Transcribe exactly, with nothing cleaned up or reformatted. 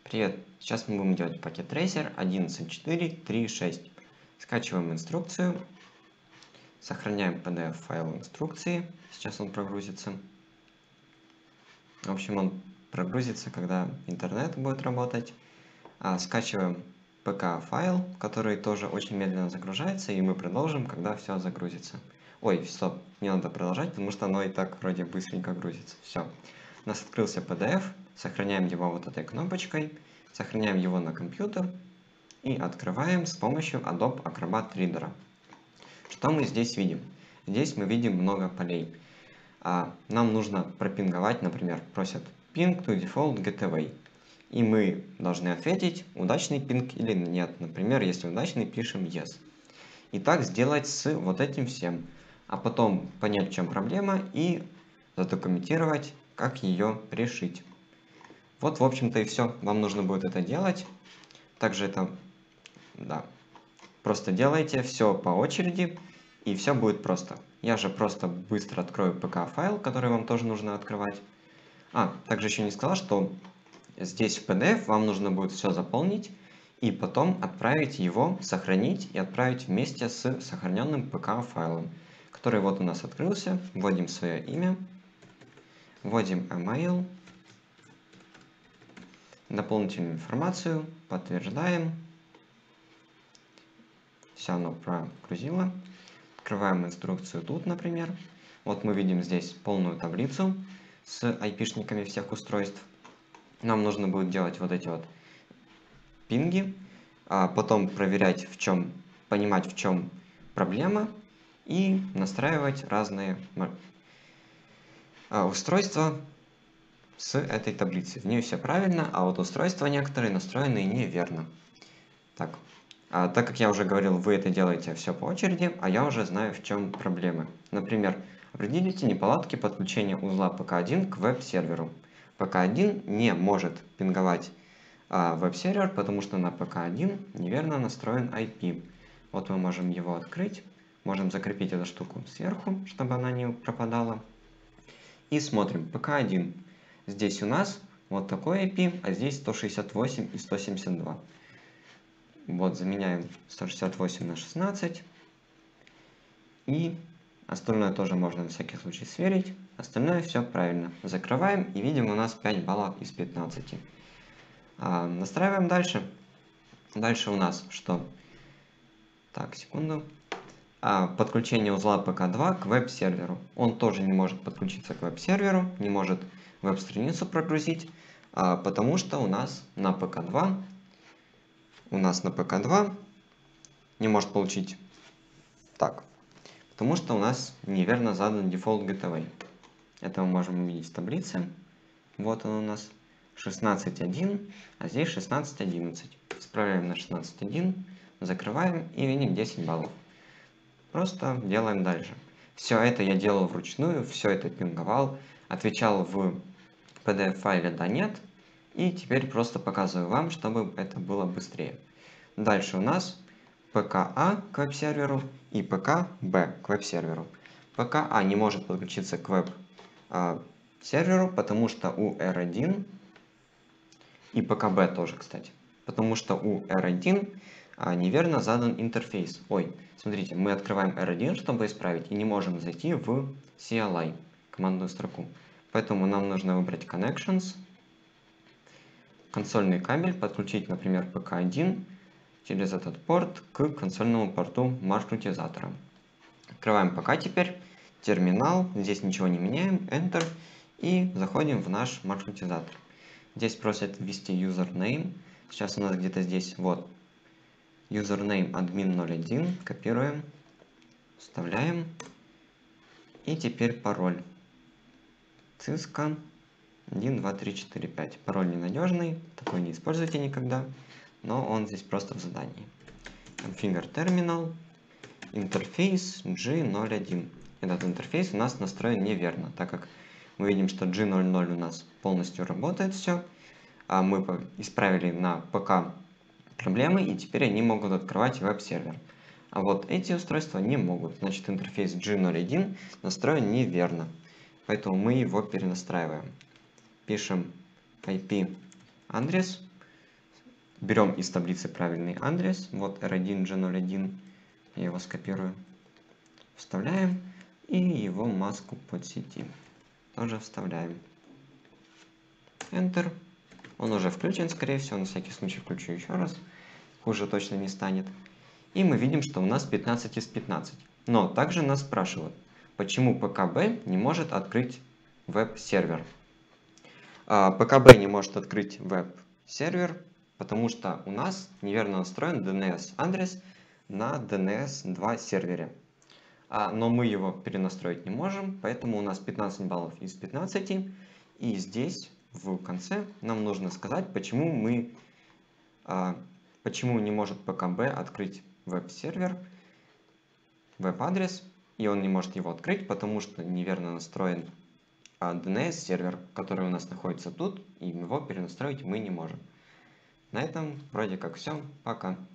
Привет! Сейчас мы будем делать пакет трейсер одиннадцать точка четыре точка три точка шесть. Скачиваем инструкцию, сохраняем пи ди эф файл инструкции. Сейчас он прогрузится. В общем, он прогрузится, когда интернет будет работать. А скачиваем пи кей файл, который тоже очень медленно загружается, и мы продолжим, когда все загрузится. Ой, стоп, не надо продолжать, потому что оно и так вроде быстренько грузится. Все. У нас открылся пи ди эф, сохраняем его вот этой кнопочкой, сохраняем его на компьютер и открываем с помощью Adobe Acrobat Reader. Что мы здесь видим? Здесь мы видим много полей. А нам нужно пропинговать, например, просят ping to default gateway. И мы должны ответить, удачный пинг или нет. Например, если удачный, пишем yes. И так сделать с вот этим всем. А потом понять, в чем проблема, и задокументировать, как ее решить. Вот, в общем-то, и все. Вам нужно будет это делать. Также это, да, просто делайте все по очереди, и все будет просто. Я же просто быстро открою пи кей файл, который вам тоже нужно открывать. А, также еще не сказал, что здесь в пи ди эф вам нужно будет все заполнить, и потом отправить его, сохранить и отправить вместе с сохраненным пи кей файлом, который вот у нас открылся. Вводим свое имя, вводим email, дополнительную информацию, подтверждаем. Все оно прогрузило. Открываем инструкцию тут, например. Вот мы видим здесь полную таблицу с айпишниками всех устройств. Нам нужно будет делать вот эти вот пинги, а потом проверять, в чем, понимать, в чем проблема, и настраивать разные устройства с этой таблицы. В ней все правильно, а вот устройства некоторые настроены неверно. Так. А, так как я уже говорил, вы это делаете все по очереди, а я уже знаю, в чем проблемы. Например, определите неполадки подключения узла пи кей один к веб-серверу. пи кей один не может пинговать а, веб-сервер, потому что на пи кей один неверно настроен ай пи. Вот мы можем его открыть, можем закрепить эту штуку сверху, чтобы она не пропадала. И смотрим, пи кей один. Здесь у нас вот такой ай пи, а здесь сто шестьдесят восемь и сто семьдесят два. Вот, заменяем сто шестьдесят восемь на шестнадцать. И остальное тоже можно на всякий случай сверить. Остальное все правильно. Закрываем и видим, у нас пять баллов из пятнадцати. А, настраиваем дальше. Дальше у нас что? Так, секунду. А, подключение узла пи кей два к веб-серверу. Он тоже не может подключиться к веб-серверу, не может веб-страницу прогрузить, а, потому что у нас на пи кей два у нас на пи кей два не может получить так, потому что у нас неверно задан default gateway. Это мы можем увидеть в таблице. Вот он у нас шестнадцать один, а здесь шестнадцать одиннадцать. Исправляем на шестнадцать один, закрываем и видим десять баллов. Просто делаем дальше. Все это я делал вручную, все это пинговал, отвечал в пи ди эф файле да нет, и теперь просто показываю вам, чтобы это было быстрее. Дальше у нас пи кей А к веб-серверу и пи кей Б к веб-серверу. пи кей А не может подключиться к веб-серверу, потому что у эр один, и пи кей Б тоже, кстати, потому что у эр один неверно задан интерфейс. Ой, смотрите, мы открываем эр один, чтобы исправить, и не можем зайти в си эл ай, командную строку. Поэтому нам нужно выбрать Connections, консольный кабель, подключить, например, пи кей один через этот порт к консольному порту маршрутизатора. Открываем ПК теперь, терминал, здесь ничего не меняем, Enter, и заходим в наш маршрутизатор. Здесь просят ввести username, сейчас у нас где-то здесь, вот, username admin ноль один, копируем, вставляем, и теперь пароль. Cisco один, два, три, четыре, пять. Пароль ненадежный, такой не используйте никогда, но он здесь просто в задании. Configure terminal, интерфейс джи ноль один. Этот интерфейс у нас настроен неверно, так как мы видим, что джи ноль ноль у нас полностью работает все, а мы исправили на ПК проблемы, и теперь они могут открывать веб-сервер. А вот эти устройства не могут, значит интерфейс джи ноль один настроен неверно, поэтому мы его перенастраиваем. Пишем ай пи адрес берем из таблицы правильный адрес, вот эр один джи ноль один, я его скопирую, вставляем, и его маску подсети тоже вставляем. Enter. Он уже включен, скорее всего, на всякий случай включу еще раз, хуже точно не станет. И мы видим, что у нас пятнадцать из пятнадцати. Но также нас спрашивают, почему пэ ка бэ не может открыть веб-сервер. пэ ка бэ не может открыть веб-сервер, потому что у нас неверно настроен ди эн эс-адрес на ди эн эс два сервере. А, но мы его перенастроить не можем, поэтому у нас пятнадцать баллов из пятнадцати. И здесь, в конце, нам нужно сказать, почему мы, а, почему не может пэ ка бэ открыть веб-сервер, веб-адрес, и он не может его открыть, потому что неверно настроен ди эн эс-сервер, который у нас находится тут, и его перенастроить мы не можем. На этом вроде как все. Пока.